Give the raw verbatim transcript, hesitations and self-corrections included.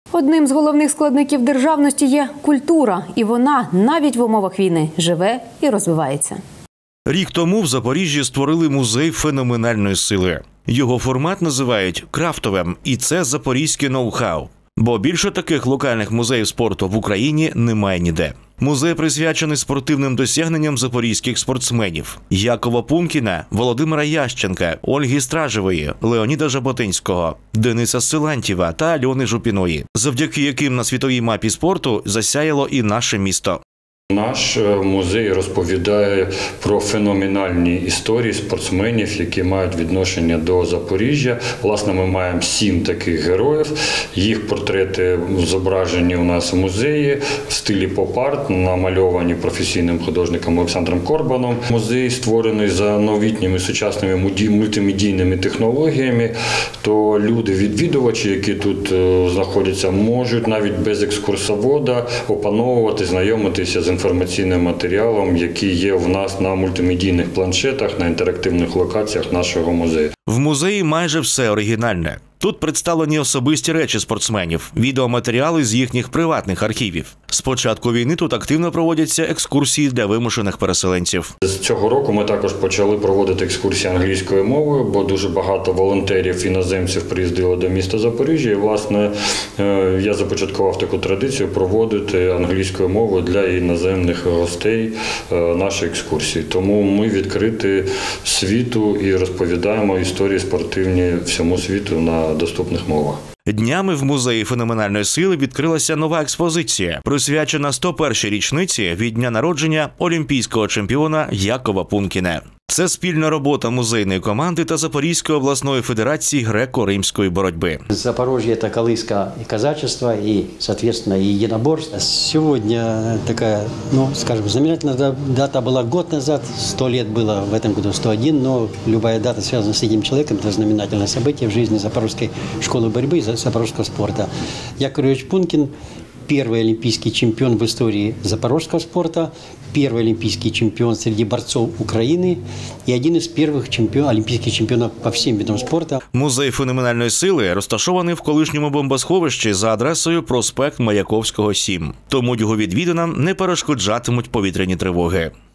Одним з головних складників державності є культура, і вона навіть в умовах війни живе і розвивається. Рік тому в Запоріжжі створили музей феноменальної сили. Його формат називають крафтовим, і це запорізьке ноу-хау. Бо більше таких локальних музеїв спорту в Україні немає ніде. Музей присвячений спортивним досягненням запорізьких спортсменів – Якова Пункіна, Володимира Ященка, Ольги Стражевої, Леоніда Жаботинського, Дениса Силантьєва та Альони Жупіної, завдяки яким на світовій мапі спорту засяяло і наше місто. Наш музей розповідає про феноменальні історії спортсменів, які мають відношення до Запоріжжя. Власне, ми маємо сім таких героїв. Їх портрети зображені у нас в музеї в стилі поп-арт, намальовані професійним художником Олександром Корбаном. Музей створений за новітніми сучасними мультимедійними технологіями, то люди-відвідувачі, які тут знаходяться, можуть навіть без екскурсовода опановувати, знайомитися з інформаційним матеріалом, який є в нас на мультимедійних планшетах, на інтерактивних локаціях нашого музею. В музеї майже все оригінальне. Тут представлені особисті речі спортсменів, відеоматеріали з їхніх приватних архівів. З початку війни тут активно проводяться екскурсії для вимушених переселенців. З цього року ми також почали проводити екскурсії англійською мовою, бо дуже багато волонтерів, іноземців приїздили до міста Запоріжжя. І, власне, я започаткував таку традицію проводити англійською мовою для іноземних гостей наші екскурсії. Тому ми відкриті світу і розповідаємо історії спортивні всьому світу на доступних мовах. Днями в музеї феноменальної сили відкрилася нова експозиція, присвячена сто першій річниці від дня народження олімпійського чемпіона Якова Пункіна. Це спільна робота музейної команди та Запорізької обласної федерації греко-римської боротьби. Запорожье – это колыска и казачество, и, соответственно, и единоборство. Сегодня такая, ну, скажем, знаменательная дата была год назад, сто лет было в этом году, сто один, но любая дата, связанная с этим человеком, это знаменательное событие в жизни Запорожской школы борьбы и запорожского спорта. Яков Юрьевич Пункин – первый олимпийский чемпион в истории запорожского спорта, первый олимпийский чемпион среди борцов Украины и один из первых чемпион, олимпийских чемпионов по всем видам спорта. Музей феноменальної сили розташований в колишньому бомбосховищі за адресою проспект Маяковського, сім. Тому його відвідинам не перешкоджатимуть повітряні тривоги.